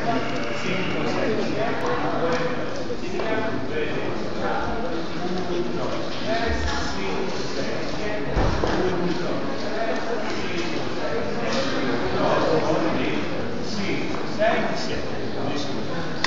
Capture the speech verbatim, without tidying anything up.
cinque, sei, sette, due, due, uno, tre, cinque, sei, sette, uno, tre, cinque, sei, sette, otto, cinque, sei, sette.